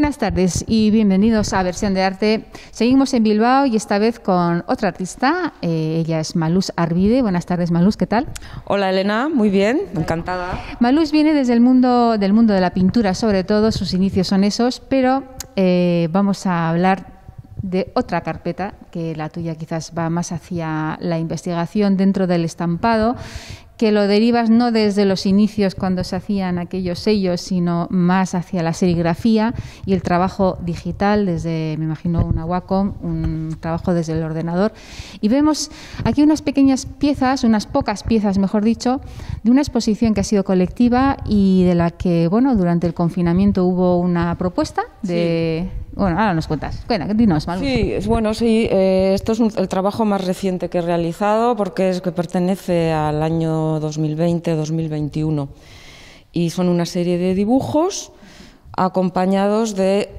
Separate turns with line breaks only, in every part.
Buenas tardes y bienvenidos a Versión de Arte. Seguimos en Bilbao y esta vez con otra artista. Ella es Maluz Arvide. Buenas tardes, Maluz, ¿qué tal?
Hola, Elena, muy bien, encantada.
Maluz viene desde el mundo de la pintura, sobre todo, sus inicios son esos, pero vamos a hablar de otra carpeta, que la tuya quizás va más hacia la investigación dentro del estampado, que lo derivas no desde los inicios cuando se hacían aquellos sellos, sino más hacia la serigrafía y el trabajo digital desde, me imagino, una Wacom, un trabajo desde el ordenador. Y vemos aquí unas pequeñas piezas, unas pocas piezas, mejor dicho, de una exposición que ha sido colectiva y de la que, bueno, durante el confinamiento hubo una propuesta de... Sí. Bueno, ahora nos cuentas. Bueno, dinos, Maluz.
Sí, bueno, sí, esto es el trabajo más reciente que he realizado porque es que pertenece al año 2020-2021 y son una serie de dibujos acompañados de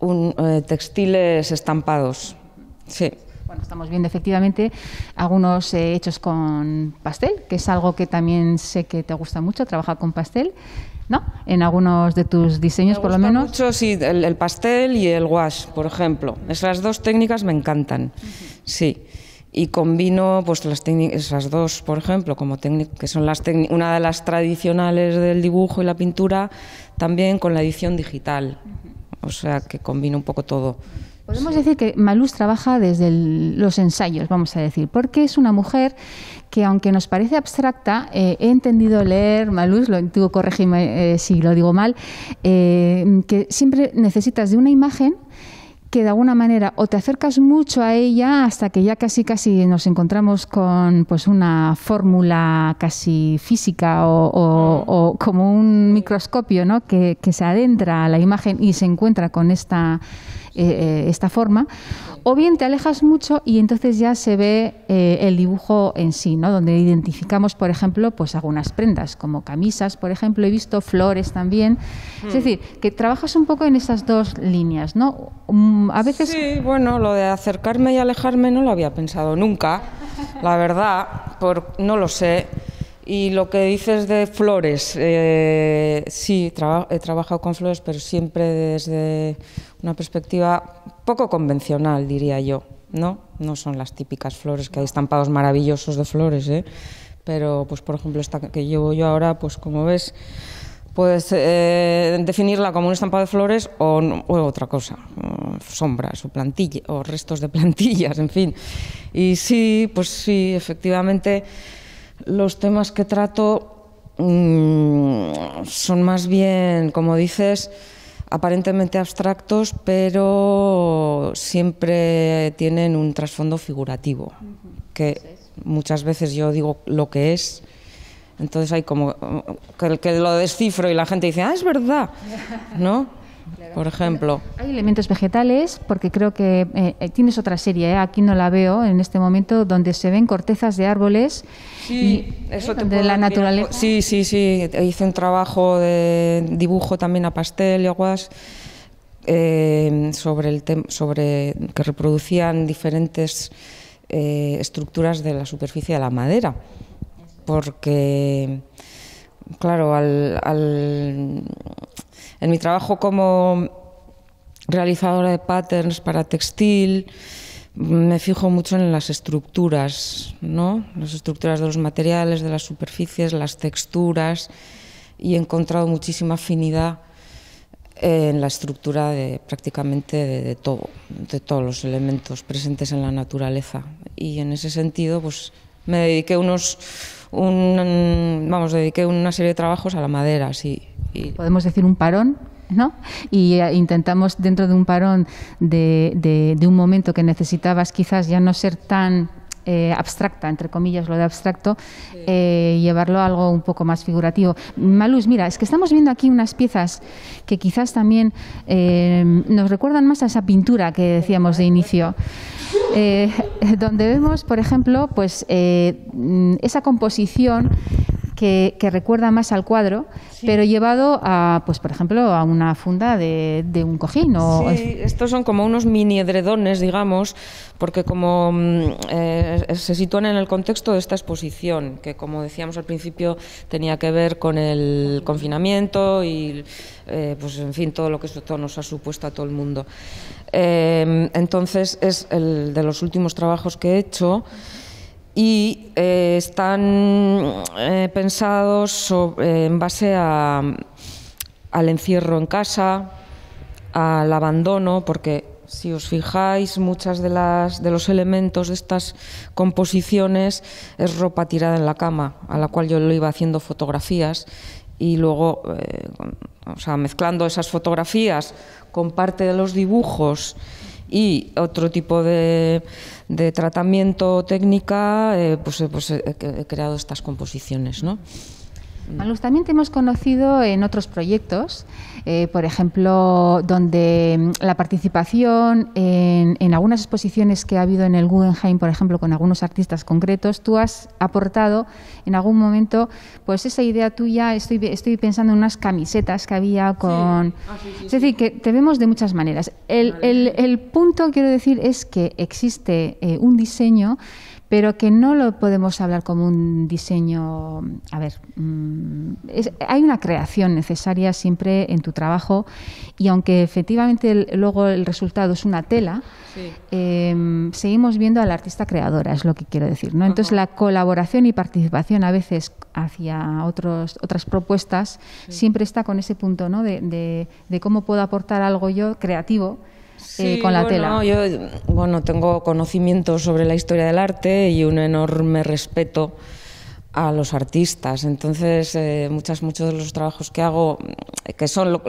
textiles estampados. Sí.
Bueno, estamos viendo efectivamente algunos hechos con pastel, que es algo que también sé que te gusta mucho, trabajar con pastel, ¿no? En algunos de tus diseños, por lo menos.
Me gusta mucho, sí, el pastel y el gouache, por ejemplo. Esas dos técnicas me encantan, sí. Y combino pues esas dos, por ejemplo, como que son una de las tradicionales del dibujo y la pintura, también con la edición digital. O sea, que combino un poco todo.
Podemos decir que Maluz trabaja desde los ensayos, vamos a decir, porque es una mujer que, aunque nos parece abstracta, he entendido leer, Maluz, tú corrígeme si lo digo mal, que siempre necesitas de una imagen que de alguna manera o te acercas mucho a ella hasta que ya casi nos encontramos con pues una fórmula casi física o como un microscopio, ¿no? que se adentra a la imagen y se encuentra con esta forma, o bien te alejas mucho y entonces ya se ve el dibujo en sí, ¿no? Donde identificamos, por ejemplo, pues algunas prendas, como camisas, por ejemplo, he visto flores también. Es decir, que trabajas un poco en esas dos líneas, ¿no? A veces...
Sí, bueno, lo de acercarme y alejarme no lo había pensado nunca, la verdad, no lo sé. Y lo que dices de flores, sí, he trabajado con flores, pero siempre desde una perspectiva poco convencional, diría yo, ¿no? No son las típicas flores, que hay estampados maravillosos de flores, pero, pues, por ejemplo, esta que llevo yo ahora, pues, como ves, puedes definirla como un estampado de flores o otra cosa, sombras o plantilla, o restos de plantillas, en fin. Y sí, pues sí, efectivamente... Los temas que trato son más bien, como dices, aparentemente abstractos, pero siempre tienen un trasfondo figurativo, que muchas veces yo digo lo que es, entonces hay como que lo descifro y la gente dice, es verdad, ¿no?
Claro.
Por ejemplo.
Hay elementos vegetales, porque creo que tienes otra serie, aquí no la veo en este momento, donde se ven cortezas de árboles.
Sí, eso
de la naturaleza.
Sí, hice un trabajo de dibujo también a pastel y a gouache sobre que reproducían diferentes estructuras de la superficie de la madera, porque claro, en mi trabajo como realizadora de patterns para textil, me fijo mucho en las estructuras, ¿no? Las estructuras de los materiales, de las superficies, las texturas, y he encontrado muchísima afinidad en la estructura de prácticamente de todos los elementos presentes en la naturaleza. Y en ese sentido, pues me dediqué dediqué una serie de trabajos a la madera, sí.
Podemos decir un parón, ¿no? Y intentamos, dentro de un parón de un momento que necesitabas quizás ya no ser tan abstracta, entre comillas, lo de abstracto, sí, llevarlo a algo un poco más figurativo. Maluz, mira, es que estamos viendo aquí unas piezas que quizás también nos recuerdan más a esa pintura que decíamos de inicio. Donde vemos, por ejemplo, pues esa composición que recuerda más al cuadro, pero llevado a, pues por ejemplo, a una funda de un cojín.
Sí, estos son como unos mini edredones, digamos, porque como se sitúan en el contexto de esta exposición, que como decíamos al principio tenía que ver con el confinamiento y pues en fin, todo lo que esto nos ha supuesto a todo el mundo. Entonces es el de los últimos trabajos que he hecho y están pensados en base al encierro en casa, al abandono, porque si os fijáis, muchas de los elementos de estas composiciones es ropa tirada en la cama, a la cual yo le iba haciendo fotografías y luego, o sea, mezclando esas fotografías con parte de los dibujos y otro tipo de tratamiento técnica, pues he creado estas composiciones, ¿no?
Maluz, también te hemos conocido en otros proyectos, por ejemplo, donde la participación en algunas exposiciones que ha habido en el Guggenheim, por ejemplo, con algunos artistas concretos, tú has aportado en algún momento pues esa idea tuya. Estoy pensando en unas camisetas que había con... Es decir, que te vemos de muchas maneras. El punto, quiero decir, es que existe un diseño, pero que no lo podemos hablar como un diseño. A ver, hay una creación necesaria siempre en tu trabajo, y aunque efectivamente luego el resultado es una tela, seguimos viendo al artista creadora, es lo que quiero decir, ¿no? Entonces la colaboración y participación a veces hacia otras propuestas siempre está con ese punto, ¿no? de cómo puedo aportar algo yo creativo. Con la tela.
Yo tengo conocimiento sobre la historia del arte y un enorme respeto a los artistas. Entonces, muchos de los trabajos que hago, que son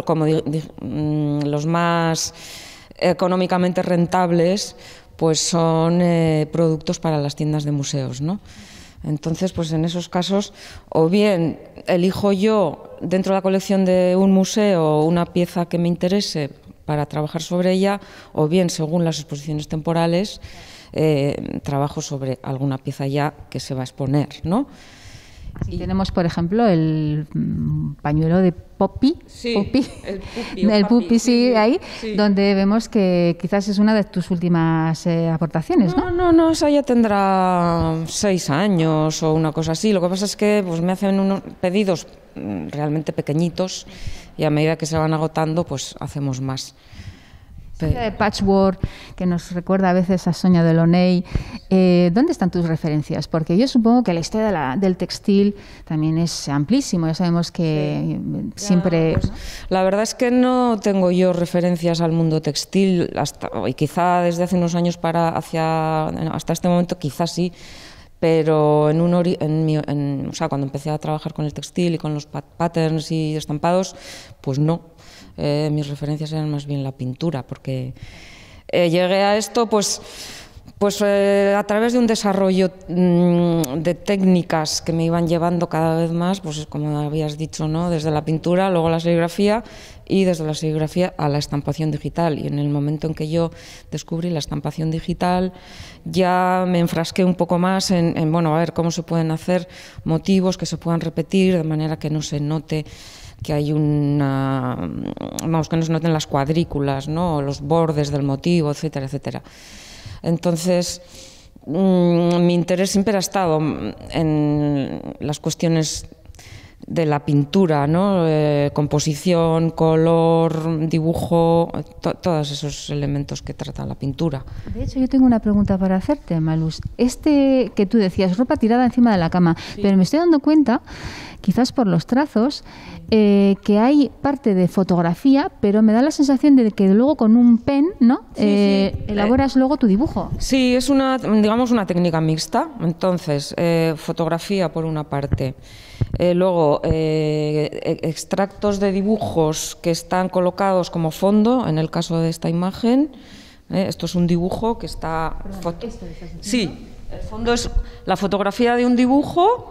los más económicamente rentables, pues son productos para las tiendas de museos, ¿no? Entonces, pues en esos casos, o bien elijo yo dentro de la colección de un museo una pieza que me interese para trabajar sobre ella, o bien, según las exposiciones temporales, trabajo sobre alguna pieza ya que se va a exponer, ¿no?
Así tenemos, por ejemplo, el pañuelo de Poppy.
Sí,
el Puppy, sí, ahí, sí. Donde vemos que quizás es una de tus últimas aportaciones, ¿no?
No, esa ya tendrá 6 años o una cosa así. Lo que pasa es que pues me hacen unos pedidos realmente pequeñitos y a medida que se van agotando, pues hacemos más.
De patchwork, que nos recuerda a veces a Sonia Delaunay. ¿Dónde están tus referencias? Porque yo supongo que la historia del textil también es amplísimo. Ya sabemos que siempre...
Pues, la verdad es que no tengo yo referencias al mundo textil, y quizá desde hace unos años hasta este momento quizás sí, pero cuando empecé a trabajar con el textil y con los patterns y estampados, pues no. Mis referencias eran más bien la pintura, porque llegué a esto pues a través de un desarrollo de técnicas que me iban llevando cada vez más, pues como habías dicho, ¿no? Desde la pintura, luego la serigrafía, y desde la serigrafía a la estampación digital. Y en el momento en que yo descubrí la estampación digital, ya me enfrasqué un poco más en a ver cómo se pueden hacer motivos que se puedan repetir de manera que no se note que hay que no se noten las cuadrículas, ¿no? Los bordes del motivo, etcétera, etcétera. Entonces, mi interés siempre ha estado en las cuestiones de la pintura, ¿no? Composición, color, dibujo, todos esos elementos que trata la pintura.
De hecho, yo tengo una pregunta para hacerte, Maluz. Que tú decías, ropa tirada encima de la cama, sí. Pero me estoy dando cuenta, quizás por los trazos, que hay parte de fotografía, pero me da la sensación de que luego con un pen, ¿no? Elaboras luego tu dibujo.
Sí, es una técnica mixta. Entonces, fotografía por una parte, luego extractos de dibujos que están colocados como fondo, en el caso de esta imagen. Esto es un dibujo que está... Sí, el fondo es la fotografía de un dibujo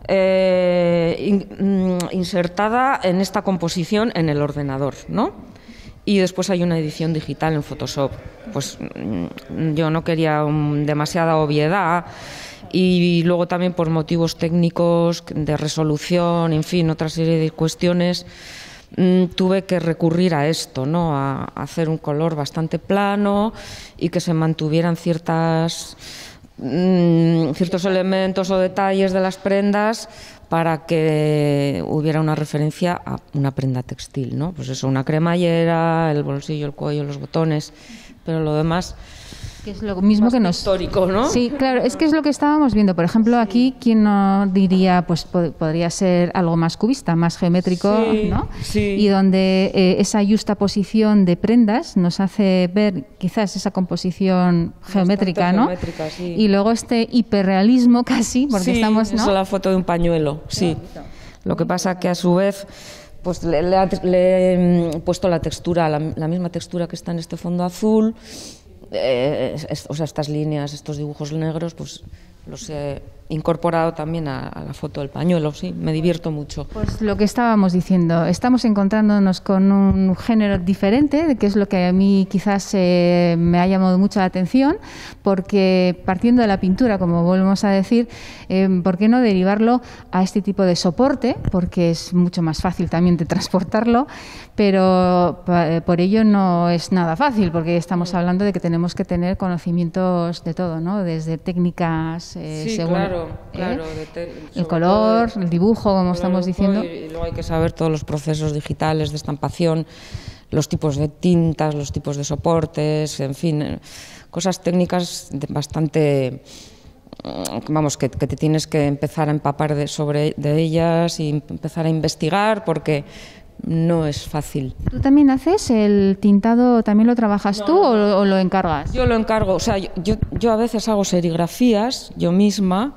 insertada en esta composición en el ordenador, ¿no? Y después hay una edición digital en Photoshop. Pues yo no quería demasiada obviedad Y luego también por motivos técnicos de resolución, en fin, otra serie de cuestiones, tuve que recurrir a esto, ¿no? A hacer un color bastante plano y que se mantuvieran ciertos elementos o detalles de las prendas para que hubiera una referencia a una prenda textil, ¿no? Pues eso, una cremallera, el bolsillo, el cuello, los botones, pero lo demás...
Que es lo mismo que nos...
histórico, ¿no?
Sí, claro, es que es lo que estábamos viendo. Por ejemplo, aquí, ¿quién no diría, pues podría ser algo más cubista, más geométrico, ¿no?
Sí.
Y donde esa justaposición de prendas nos hace ver quizás esa composición geométrica, ¿no?
Geométrica, sí.
Y luego este hiperrealismo casi, porque estamos, ¿no?
Es la foto de un pañuelo, sí. Lo que pasa que a su vez... Pues le he puesto la textura, la misma textura que está en este fondo azul. O sea, estas líneas, estos dibujos negros, pues los he incorporado también a la foto del pañuelo, sí, me divierto mucho.
Pues lo que estábamos diciendo, estamos encontrándonos con un género diferente, que es lo que a mí quizás me ha llamado mucho la atención, porque partiendo de la pintura, como volvemos a decir, ¿por qué no derivarlo a este tipo de soporte? Porque es mucho más fácil también de transportarlo, pero por ello no es nada fácil, porque estamos hablando de que tenemos que tener conocimientos de todo, ¿no? Desde técnicas según
claro,
el color, el dibujo, como estamos diciendo.
Y luego hay que saber todos los procesos digitales de estampación, los tipos de tintas, los tipos de soportes, en fin, cosas técnicas bastante... Vamos, que te tienes que empezar a empapar de ellas y empezar a investigar porque no es fácil.
¿Tú también haces el tintado, también lo trabajas tú o lo encargas?
Yo lo encargo, o sea, yo a veces hago serigrafías yo misma,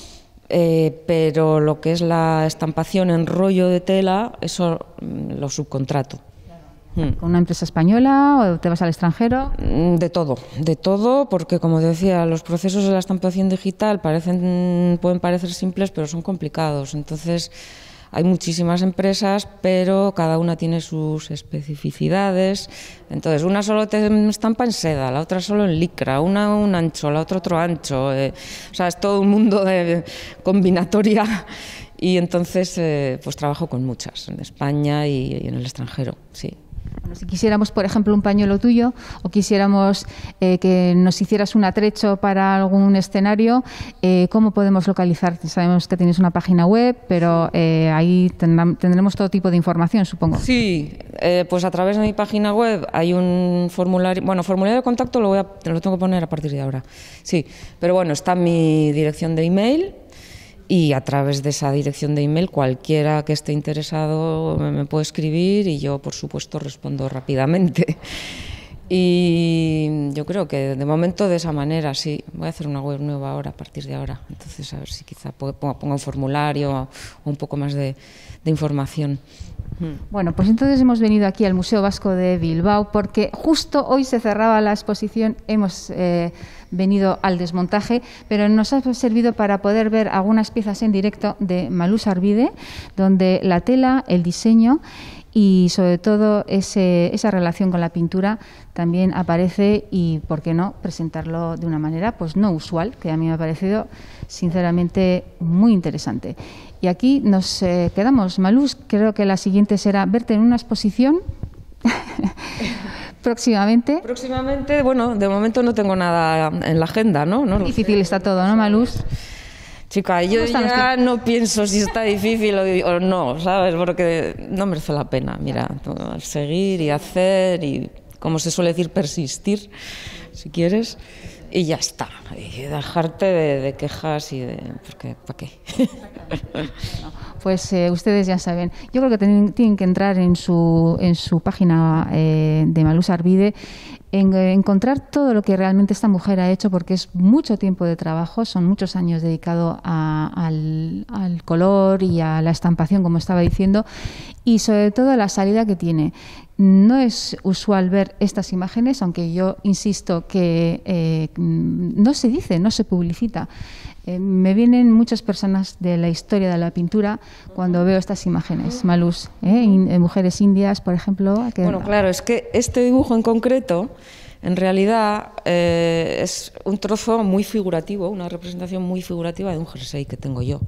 pero lo que es la estampación en rollo de tela, eso lo subcontrato.
¿Con una empresa española o te vas al extranjero?
De todo, porque como decía, los procesos de la estampación digital pueden parecer simples, pero son complicados. Entonces, hay muchísimas empresas, pero cada una tiene sus especificidades. Entonces, una solo te estampa en seda, la otra solo en licra, una un ancho, la otra otro ancho. O sea, es todo un mundo de combinatoria. Y entonces, pues trabajo con muchas, en España y en el extranjero, sí.
Bueno, si quisiéramos, por ejemplo, un pañuelo tuyo o quisiéramos que nos hicieras un atrecho para algún escenario, ¿cómo podemos localizarte? Sabemos que tienes una página web, pero ahí tendremos todo tipo de información, supongo.
Sí, pues a través de mi página web hay un formulario. Bueno, formulario de contacto lo tengo que poner a partir de ahora. Sí, pero bueno, está mi dirección de email. Y a través de esa dirección de email cualquiera que esté interesado me puede escribir y yo, por supuesto, respondo rápidamente. Y yo creo que de momento de esa manera, sí. Voy a hacer una web nueva ahora, a partir de ahora. Entonces, a ver si quizá ponga un formulario o un poco más de información.
Bueno, pues entonces hemos venido aquí al Museo Vasco de Bilbao porque justo hoy se cerraba la exposición, hemos venido al desmontaje, pero nos ha servido para poder ver algunas piezas en directo de Malús Arvide, donde la tela, el diseño y sobre todo esa relación con la pintura también aparece y, ¿por qué no?, presentarlo de una manera pues no usual, que a mí me ha parecido sinceramente muy interesante. Y aquí nos quedamos. Malús, creo que la siguiente será verte en una exposición próximamente.
Próximamente, bueno, de momento no tengo nada en la agenda, ¿no?
Difícil está todo, ¿no, Malús?
Chica, yo ya no pienso si está difícil o no, ¿sabes? Porque no merece la pena, mira, seguir y hacer y, como se suele decir, persistir, si quieres, y ya está. Y dejarte de quejas y de... Porque, ¿para qué?
Pues ustedes ya saben. Yo creo que tienen que entrar en su página de Malús Arvide, encontrar todo lo que realmente esta mujer ha hecho, porque es mucho tiempo de trabajo, son muchos años dedicado al color y a la estampación, como estaba diciendo, y sobre todo la salida que tiene. No es usual ver estas imágenes, aunque yo insisto que no se dice, no se publicita. Me vienen muchas personas de la historia de la pintura cuando veo estas imágenes, Malús, mujeres indias, por ejemplo.
Bueno, claro, es que este dibujo en concreto En realidad es un trozo muy figurativo, una representación muy figurativa de un jersey que tengo yo,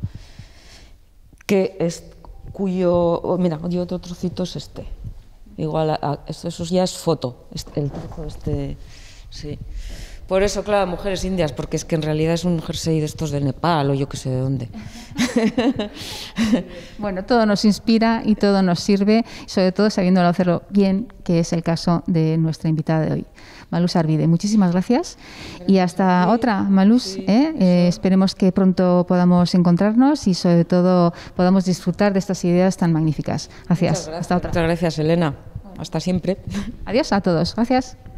mira, y otro trocito es este. Igual, eso ya es foto, el trozo sí. Por eso, claro, mujeres indias, porque es que en realidad es un jersey de estos de Nepal o yo que sé de dónde.
Bueno, todo nos inspira y todo nos sirve, sobre todo sabiéndolo hacerlo bien, que es el caso de nuestra invitada de hoy, Malús Arvide. Muchísimas gracias y hasta otra, Malús. Sí, esperemos que pronto podamos encontrarnos y sobre todo podamos disfrutar de estas ideas tan magníficas. Gracias. Hasta otra.
Muchas gracias, Elena. Hasta siempre.
Adiós a todos. Gracias.